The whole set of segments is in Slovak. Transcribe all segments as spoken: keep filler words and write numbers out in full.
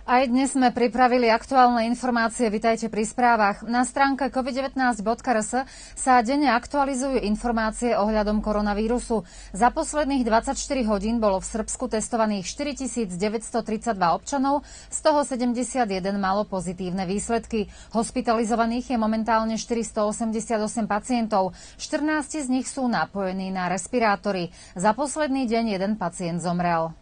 Aj dnes sme pripravili aktuálne informácie, vitajte pri správach. Na stránke covid devätnásť bodka er es sa denne aktualizujú informácie ohľadom koronavírusu. Za posledných dvadsaťštyri hodín bolo v Srbsku testovaných štyritisícdeväťstotridsaťdva občanov, z toho sedemdesiatjeden malo pozitívne výsledky. Hospitalizovaných je momentálne štyristoosemdesiatosem pacientov, štrnásť z nich sú napojení na respirátory. Za posledný deň jeden pacient zomrel.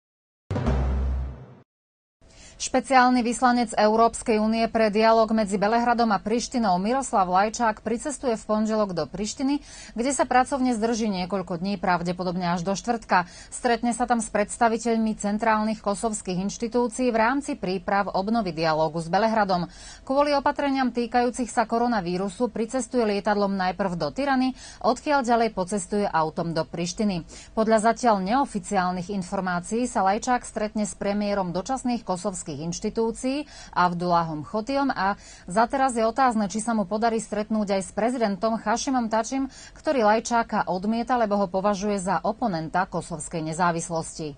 Špeciálny vyslanec Európskej únie pre dialog medzi Belehradom a Prištinou Miroslav Lajčák pricestuje v pondelok do Prištiny, kde sa pracovne zdrží niekoľko dní, pravdepodobne až do štvrtka. Stretne sa tam s predstaviteľmi centrálnych kosovských inštitúcií v rámci príprav obnovy dialógu s Belehradom. Kvôli opatreniam týkajúcich sa koronavírusu pricestuje lietadlom najprv do Tirany, odkiaľ ďalej pocestuje autom do Prištiny. Podľa zatiaľ neoficiálnych informácií sa Lajčák stretne s premiérom dočasných kosovských inštitúcií Avdulahom Chotiom a zateraz je otázne, či sa mu podarí stretnúť aj s prezidentom Hašimom Tačim, ktorý Lajčáka odmieta, lebo ho považuje za oponenta kosovskej nezávislosti.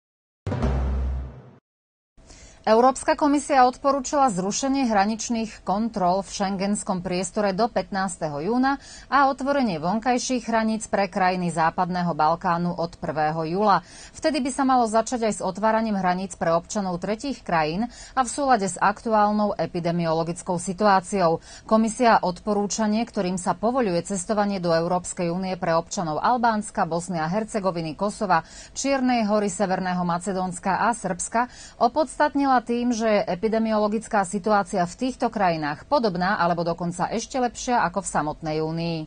Európska komisia odporúčila zrušenie hraničných kontrol v schengenskom priestore do pätnásteho júna a otvorenie vonkajších hraníc pre krajiny Západného Balkánu od prvého júla. Vtedy by sa malo začať aj s otváraním hraníc pre občanov tretích krajín a v súlade s aktuálnou epidemiologickou situáciou. Komisia odporúčanie, ktorým sa povoľuje cestovanie do Európskej únie pre občanov Albánska, Bosny a Hercegoviny, Kosova, Čiernej Hory, Severného Macedónska a Srbska, opodstatnila tým, že je epidemiologická situácia v týchto krajinách podobná alebo dokonca ešte lepšia ako v samotnej Únii.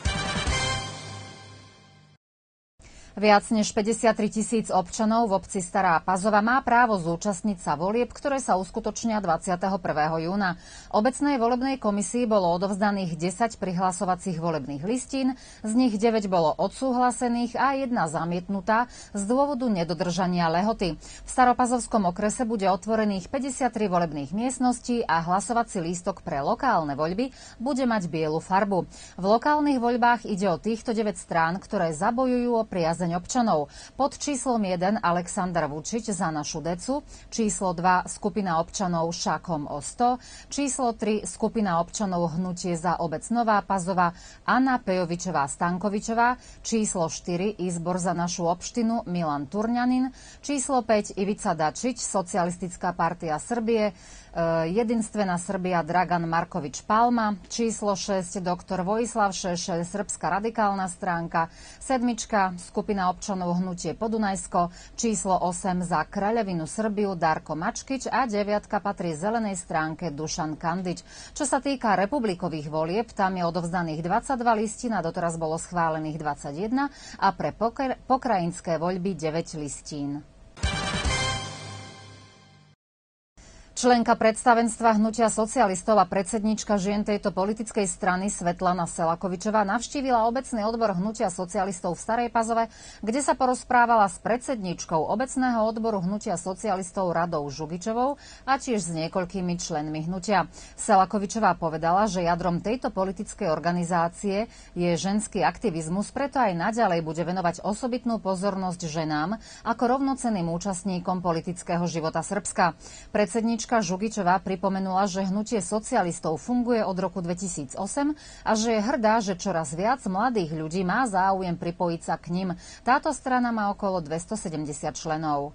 Viac než päťdesiattri tisíc občanov v obci Stará Pazova má právo zúčastniť sa volieb, ktoré sa uskutočnia dvadsiateho prvého júna. Obecnej volebnej komisii bolo odovzdaných desať prihlasovacích volebných listín, z nich deväť bolo odsúhlasených a jedna zamietnutá z dôvodu nedodržania lehoty. V Staropazovskom okrese bude otvorených päťdesiattri volebných miestností a hlasovací lístok pre lokálne voľby bude mať bielu farbu. V lokálnych voľbách ide o týchto deväť strán, ktoré zabojujú o priazeň občanov. Pod číslom jeden Aleksandar Vučić za našu decu, číslo dva skupina občanov Šakom o sto, číslo tri skupina občanov Hnutie za obec Nová Pazova Anna Pejovičová Stankovičová, číslo štyri Izbor za našu opštinu Milan Turňanin, číslo päť Ivica Dačić Socialistická partia Srbie, Jedinstvena Srbija Dragan Markovič Palma, číslo šesť doktor Vojislav Šešelj Srbská radikálna stránka, sedmička skupina občanov Hnutie Podunajsko, číslo osem za Kraľevinu Srbiu Darko Mačkič a deviatka patrí zelenej stránke Dušan Kandič. Čo sa týka republikových volieb, tam je odovzdaných dvadsaťdva listín a doteraz bolo schválených dvadsaťjeden a pre pokr- pokrajinské voľby deväť listín. Členka predstavenstva Hnutia socialistov a predsedníčka žien tejto politickej strany Svetlana Selakovičová navštívila obecný odbor Hnutia socialistov v Starej Pazove, kde sa porozprávala s predsedníčkou obecného odboru Hnutia socialistov Radou Žugičovou a tiež s niekoľkými členmi hnutia. Selakovičová povedala, že jadrom tejto politickej organizácie je ženský aktivizmus, preto aj naďalej bude venovať osobitnú pozornosť ženám ako rovnocenným účastníkom politického života Srbska. Predsedníčka Žugičová pripomenula, že Hnutie socialistov funguje od roku dvetisícosem a že je hrdá, že čoraz viac mladých ľudí má záujem pripojiť sa k nim. Táto strana má okolo dvestosedemdesiat členov.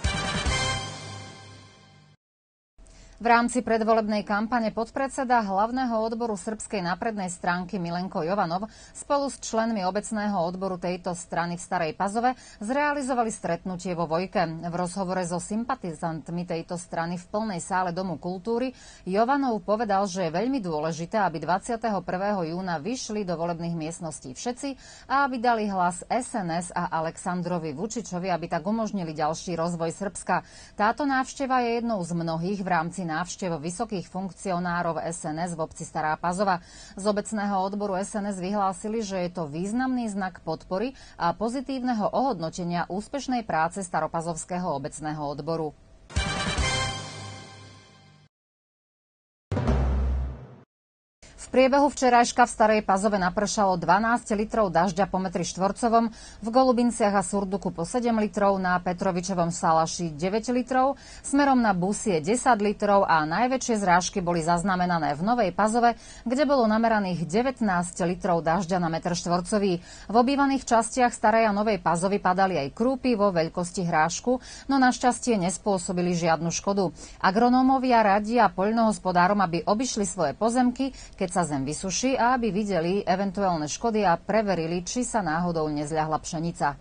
V rámci predvolebnej kampane podpredseda hlavného odboru srbskej naprednej stránky Milenko Jovanov spolu s členmi obecného odboru tejto strany v Starej Pazove zrealizovali stretnutie vo Vojke. V rozhovore so sympatizantmi tejto strany v plnej sále Domu kultúry Jovanov povedal, že je veľmi dôležité, aby dvadsiateho prvého júna vyšli do volebných miestností všetci a aby dali hlas es en es a Aleksandrovi Vučičovi, aby tak umožnili ďalší rozvoj Srbska. Táto návšteva je jednou z mnohých v rámci návštev vysokých funkcionárov es en es v obci Stará Pazova. Z obecného odboru es en es vyhlásili, že je to významný znak podpory a pozitívneho ohodnotenia úspešnej práce Staropazovského obecného odboru. V priebehu včerajška v Starej Pazove napršalo dvanásť litrov dažďa po metri štvorcovom, v Golubinciach a Surduku po sedem litrov, na Petrovičovom Salaši deväť litrov, smerom na Busie desať litrov a najväčšie zrážky boli zaznamenané v Novej Pazove, kde bolo nameraných devätnásť litrov dažďa na meter štvorcový. V obývaných častiach Starej a Novej Pazovy padali aj krúpy vo veľkosti hrášku, no našťastie nespôsobili žiadnu škodu. Agronómovia radia poľnohospodárom, aby obišli svoje pozemky, keď sa zem vysuší, a aby videli eventuálne škody a preverili, či sa náhodou nezľahla pšenica.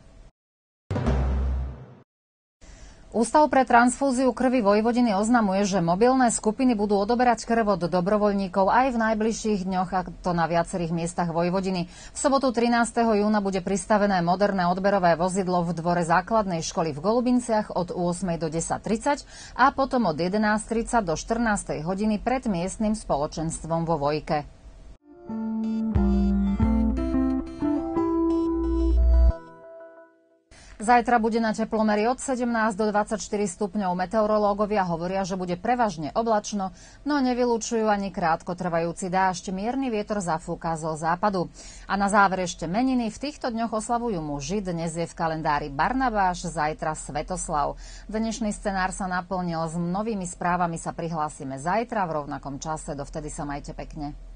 Ústav pre transfúziu krvi Vojvodiny oznamuje, že mobilné skupiny budú odoberať krv od dobrovoľníkov aj v najbližších dňoch, a to na viacerých miestach Vojvodiny. V sobotu trinásteho júna bude pristavené moderné odberové vozidlo v dvore základnej školy v Golubinciach od ôsmej do desať tridsať a potom od jedenásť tridsať do štrnástej hodiny pred miestnym spoločenstvom vo Vojke. Zajtra bude na teplomeri od sedemnásť do dvadsaťštyri stupňov. Meteorológovia hovoria, že bude prevažne oblačno, no nevylučujú ani krátkotrvajúci dážď. Mierny vietor zafúka zo západu. A na záver ešte meniny. V týchto dňoch oslavujú muži. Dnes je v kalendári Barnabáš, zajtra Svetoslav. Dnešný scenár sa naplnil. S novými správami sa prihlásime zajtra v rovnakom čase. Dovtedy sa majte pekne.